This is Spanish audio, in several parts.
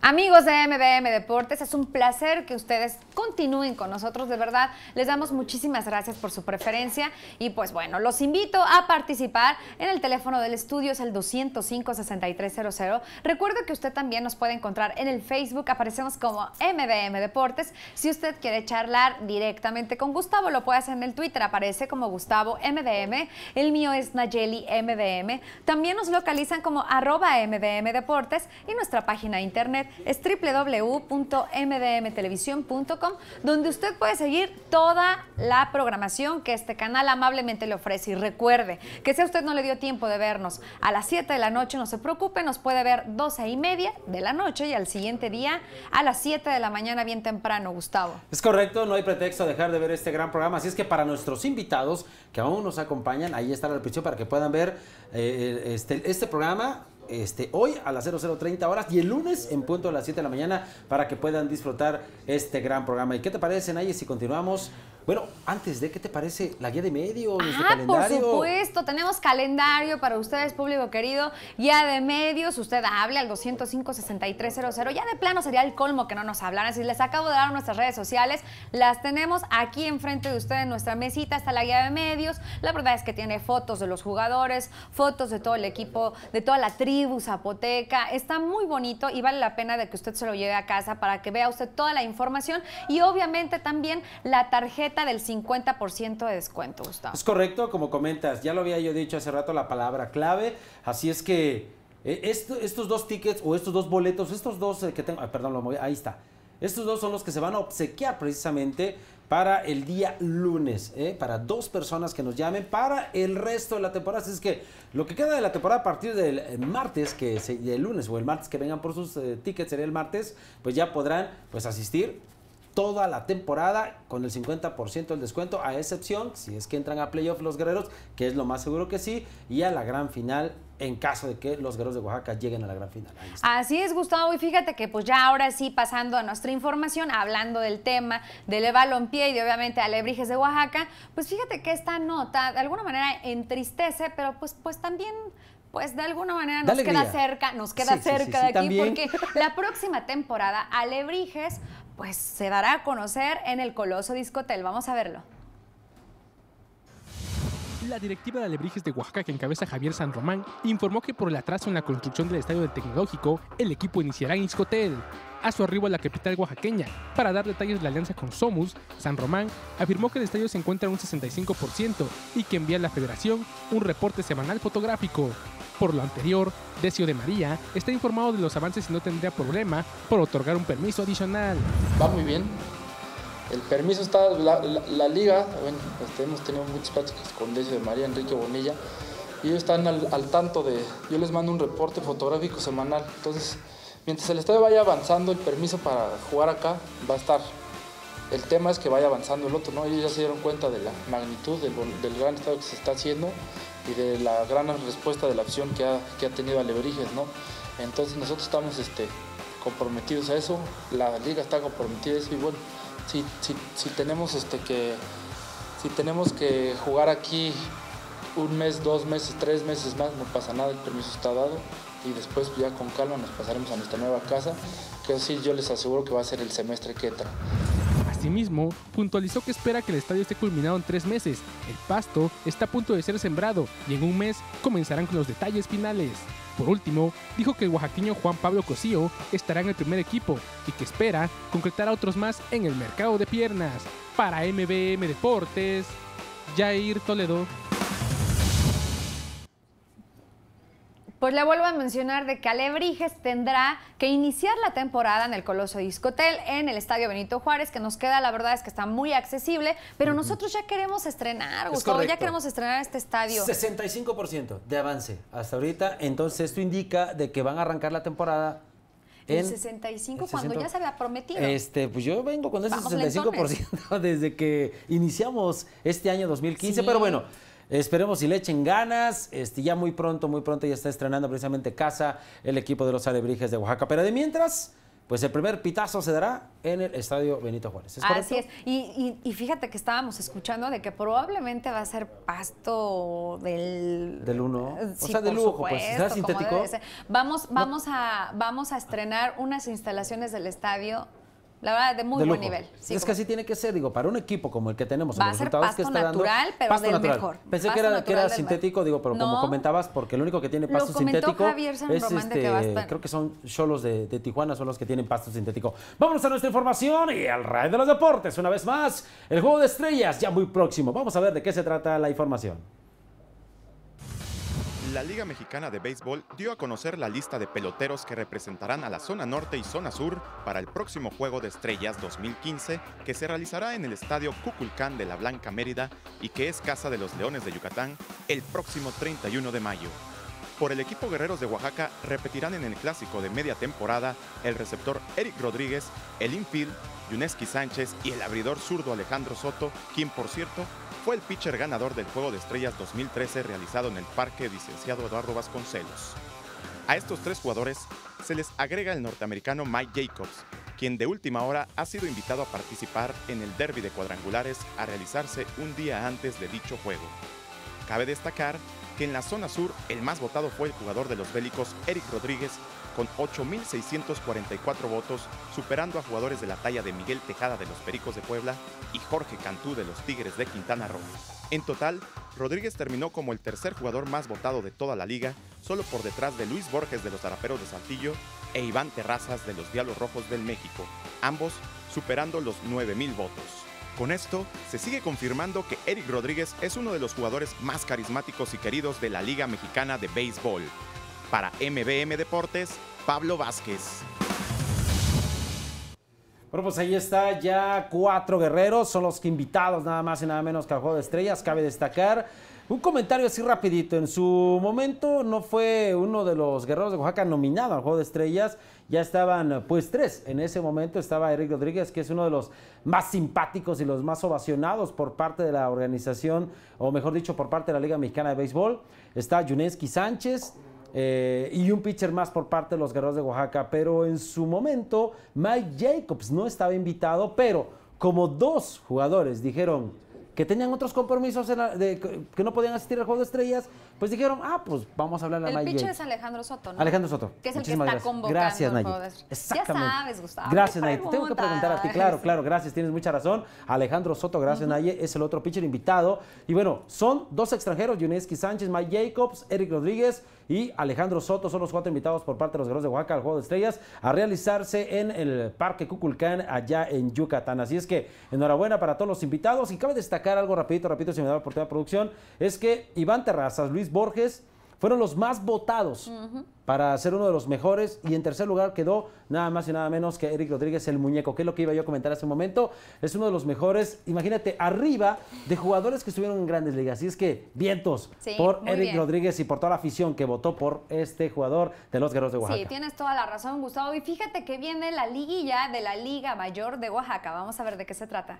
Amigos de MBM Deportes, es un placer que ustedes continúen con nosotros, de verdad, les damos muchísimas gracias por su preferencia y pues bueno, los invito a participar en el teléfono del estudio, es el 205-6300. Recuerde que usted también nos puede encontrar en el Facebook, aparecemos como MBM Deportes. Si usted quiere charlar directamente con Gustavo, lo puede hacer en el Twitter, aparece como Gustavo MBM, el mío es Nayeli MBM. También nos localizan como @MBM Deportes y nuestra página de internet es www.mbmtelevisión.com, donde usted puede seguir toda la programación que este canal amablemente le ofrece. Y recuerde que si a usted no le dio tiempo de vernos a las 7 de la noche, no se preocupe, nos puede ver 12:30 de la noche y al siguiente día a las 7 de la mañana bien temprano, Gustavo. Es correcto, no hay pretexto a dejar de ver este gran programa, así es que para nuestros invitados que aún nos acompañan, ahí está la repetición para que puedan ver este programa hoy a las 00:30 horas y el lunes en punto a las 7 de la mañana para que puedan disfrutar este gran programa. ¿Y qué te parece, Naye, si continuamos? Bueno, antes de, ¿qué te parece la guía de medios, nuestro calendario? Por supuesto, tenemos calendario para ustedes, público querido, guía de medios, usted hable al 205-6300, ya de plano sería el colmo que no nos hablaran. Si les acabo de dar nuestras redes sociales, las tenemos aquí enfrente de usted en nuestra mesita, está la guía de medios, la verdad es que tiene fotos de los jugadores, fotos de todo el equipo, de toda la tribu zapoteca, está muy bonito y vale la pena de que usted se lo lleve a casa para que vea usted toda la información y obviamente también la tarjeta del 50% de descuento, Gustavo. Es correcto, como comentas, ya lo había yo dicho hace rato, la palabra clave, así es que estos dos tickets o estos dos boletos, estos dos que tengo, perdón, ahí está, estos dos son los que se van a obsequiar precisamente para el día lunes, para 2 personas que nos llamen para el resto de la temporada. Así es que lo que queda de la temporada a partir del martes, el lunes o el martes que vengan por sus tickets, sería el martes, pues ya podrán pues asistir toda la temporada con el 50% del descuento, a excepción si es que entran a playoff los guerreros, que es lo más seguro que sí, y a la gran final en caso de que los guerreros de Oaxaca lleguen a la gran final. Así es, Gustavo, y fíjate que pues ya ahora sí, pasando a nuestra información, hablando del tema del balompié y de obviamente Alebrijes de Oaxaca, pues fíjate que esta nota de alguna manera entristece, pero pues también pues de alguna manera nos queda cerca de aquí, también. Porque la próxima temporada Alebrijes pues se dará a conocer en el Coloso Discotel. Vamos a verlo. La directiva de Alebrijes de Oaxaca, que encabeza Javier San Román, informó que por el atraso en la construcción del estadio del Tecnológico, el equipo iniciará en Iscotel. A su arribo a la capital oaxaqueña, para dar detalles de la alianza con Somus, San Román afirmó que el estadio se encuentra en un 65% y que envía a la federación un reporte semanal fotográfico. Por lo anterior, Decio de María está informado de los avances y no tendría problema por otorgar un permiso adicional. Va muy bien. El permiso está, la liga, bueno, hemos tenido muchas pláticas con Decio de María, Enrique Bonilla, y ellos están al tanto de, yo les mando un reporte fotográfico semanal. Entonces, mientras el estadio vaya avanzando, el permiso para jugar acá va a estar. El tema es que vaya avanzando el otro, ¿no? Ellos ya se dieron cuenta de la magnitud del gran estadio que se está haciendo y de la gran respuesta de la afición que ha tenido Alebrijes, ¿no? Entonces nosotros estamos comprometidos a eso, la liga está comprometida a eso y bueno, si tenemos que jugar aquí 1 mes, 2 meses, 3 meses más, no pasa nada, el permiso está dado y después ya con calma nos pasaremos a nuestra nueva casa, que sí yo les aseguro que va a ser el semestre que entra. Asimismo, puntualizó que espera que el estadio esté culminado en 3 meses. El pasto está a punto de ser sembrado y en 1 mes comenzarán con los detalles finales. Por último, dijo que el oaxaqueño Juan Pablo Cosío estará en el primer equipo y que espera concretar a otros más en el mercado de piernas. Para MBM Deportes, Jair Toledo. Pues le vuelvo a mencionar de que Alebrijes tendrá que iniciar la temporada en el Coloso Discotel, en el Estadio Benito Juárez, que nos queda, la verdad es que está muy accesible, pero nosotros ya queremos estrenar, Gustavo, ya queremos estrenar este estadio. 65% de avance hasta ahorita, entonces esto indica de que van a arrancar la temporada el 65 cuando ya se había prometido. Pues yo vengo con ese 65% desde que iniciamos este año 2015, sí. Pero bueno, esperemos si le echen ganas. Ya muy pronto ya está estrenando precisamente casa el equipo de los Alebrijes de Oaxaca. Pero de mientras, pues el primer pitazo se dará en el Estadio Benito Juárez. ¿Es correcto? Así es. Y fíjate que estábamos escuchando de que probablemente va a ser pasto del 1. Sí, o sea, de por lujo, pues, supuesto, ¿será como sintético? debe ser. Vamos a estrenar unas instalaciones del estadio, la verdad, de muy De buen lujo. nivel. Sí, Es que así tiene que ser, digo, para un equipo como el que tenemos. Va en a los ser resultados pasto que está dando, natural, pero pasto del natural. mejor. Pensé Pasto que era natural del sintético, mejor. digo, pero como No. comentabas, porque el único que tiene Lo pasto comentó sintético Javier San Román de que va a estar. creo que son Xolos de Tijuana, son los que tienen pasto sintético. Vámonos a nuestra información y al Rey de los Deportes. Una vez más, el Juego de Estrellas ya muy próximo. Vamos a ver de qué se trata la información. La Liga Mexicana de Béisbol dio a conocer la lista de peloteros que representarán a la zona norte y zona sur para el próximo Juego de Estrellas 2015 que se realizará en el Estadio Kukulcán de la Blanca Mérida y que es casa de los Leones de Yucatán el próximo 31 de mayo. Por el equipo Guerreros de Oaxaca repetirán en el clásico de media temporada el receptor Eric Rodríguez, el infield Yuneski Sánchez y el abridor zurdo Alejandro Soto, quien por cierto fue el pitcher ganador del Juego de Estrellas 2013 realizado en el Parque Licenciado Eduardo Vasconcelos. A estos tres jugadores se les agrega el norteamericano Mike Jacobs, quien de última hora ha sido invitado a participar en el derbi de cuadrangulares a realizarse un día antes de dicho juego. Cabe destacar que en la zona sur el más votado fue el jugador de los Bélicos Eric Rodríguez con 8,644 votos, superando a jugadores de la talla de Miguel Tejada de los Pericos de Puebla y Jorge Cantú de los Tigres de Quintana Roo. En total, Rodríguez terminó como el tercer jugador más votado de toda la liga, solo por detrás de Luis Borges de los Zaraperos de Saltillo e Iván Terrazas de los Diablos Rojos del México, ambos superando los 9,000 votos. Con esto, se sigue confirmando que Eric Rodríguez es uno de los jugadores más carismáticos y queridos de la Liga Mexicana de Béisbol. Para MBM Deportes, Pablo Vázquez. Bueno, pues ahí está, ya 4 guerreros, son los que invitados nada más y nada menos que al Juego de Estrellas. Cabe destacar un comentario así rapidito, en su momento no fue uno de los Guerreros de Oaxaca nominado al Juego de Estrellas, ya estaban pues 3, en ese momento estaba Eric Rodríguez, que es uno de los más simpáticos y los más ovacionados por parte de la organización, o mejor dicho, por parte de la Liga Mexicana de Béisbol, está Yuneski Sánchez, y un pitcher más por parte de los Guerreros de Oaxaca, pero en su momento Mike Jacobs no estaba invitado, pero como 2 jugadores dijeron que tenían otros compromisos que no podían asistir al Juego de Estrellas, pues dijeron, pues vamos a hablarle a Mike El pitcher Jacobs. es Alejandro Soto, ¿no? Alejandro Soto. Que es el que Muchísimas está gracias. convocando. Gracias, al Nayib. Juego de Estrellas. Exactamente. Ya sabes, Gustavo. Gracias, me Nayib. Te tengo que preguntar a ti. preguntas. Claro, gracias. Tienes mucha razón. Alejandro Soto, gracias, Nayib. Es el otro pitcher invitado. Y bueno, son 2 extranjeros, Yuneski Sánchez, Mike Jacobs, Eric Rodríguez y Alejandro Soto. Son los 4 invitados por parte de los Guerreros de Oaxaca al Juego de Estrellas a realizarse en el Parque Kukulcán allá en Yucatán. Así es que enhorabuena para todos los invitados. Y cabe destacar algo rapidito, si me da la oportunidad de producción, es que Iván Terrazas, Luis Borges fueron los más votados para ser uno de los mejores, y en tercer lugar quedó nada más y nada menos que Eric Rodríguez, el muñeco, que es lo que iba yo a comentar hace un momento. Es uno de los mejores, imagínate, arriba de jugadores que estuvieron en Grandes Ligas. Así es que vientos por Eric Rodríguez y por toda la afición que votó por este jugador de los Guerreros de Oaxaca. Sí, tienes toda la razón, Gustavo. Y fíjate que viene la liguilla de la Liga Mayor de Oaxaca. Vamos a ver de qué se trata.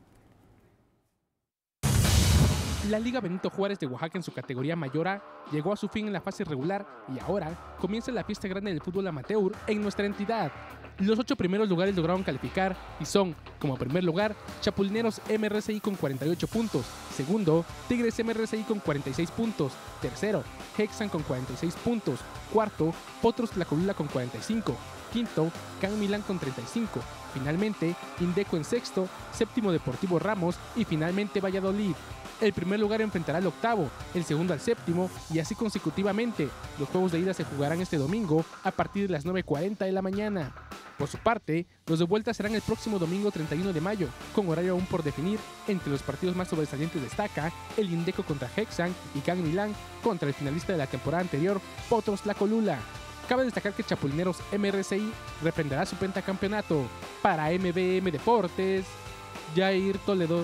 La Liga Benito Juárez de Oaxaca en su categoría mayor A llegó a su fin en la fase regular y ahora comienza la fiesta grande del fútbol amateur en nuestra entidad. Los 8 primeros lugares lograron calificar y son, como primer lugar, Chapulineros MRCI con 48 puntos, segundo, Tigres MRCI con 46 puntos, tercero, Hexan con 46 puntos, cuarto, Potros Tlacolula con 45, quinto, Can Milán con 35, finalmente, Indeco en sexto, séptimo Deportivo Ramos y finalmente Valladolid. El primer lugar enfrentará al octavo, el segundo al séptimo y así consecutivamente. Los juegos de ida se jugarán este domingo a partir de las 9:40 de la mañana. Por su parte, los de vuelta serán el próximo domingo 31 de mayo, con horario aún por definir. Entre los partidos más sobresalientes destaca el Indeco contra Hexan y Can Milán contra el finalista de la temporada anterior, Potros Tlacolula. Cabe destacar que Chapulineros MRCI reprenderá su pentacampeonato. Para MBM Deportes, Jair Toledo.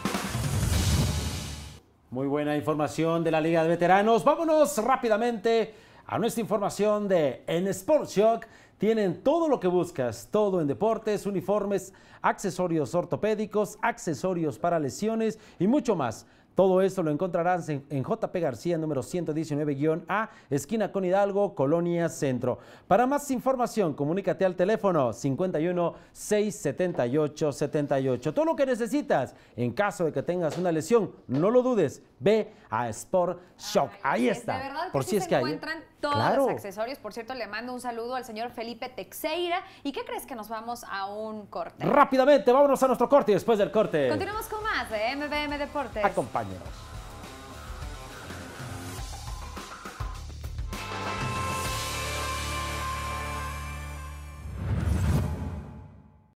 Muy buena información de la Liga de Veteranos. Vámonos rápidamente a nuestra información de En Sports Shock. Tienen todo lo que buscas, todo en deportes, uniformes, accesorios ortopédicos, accesorios para lesiones y mucho más. Todo eso lo encontrarás en JP García, número 119-A, esquina con Hidalgo, Colonia Centro. Para más información, comunícate al teléfono 51 678 78. Todo lo que necesitas en caso de que tengas una lesión, no lo dudes, ve a Sport Shock. Ahí está. De verdad que por sí si es se que encuentran todos Claro. los accesorios. Por cierto, le mando un saludo al señor Felipe Teixeira. ¿Y qué crees que nos vamos a un corte? Rápidamente, vámonos a nuestro corte y después del corte, Continuamos con más de MVM Deportes. acompáñenos.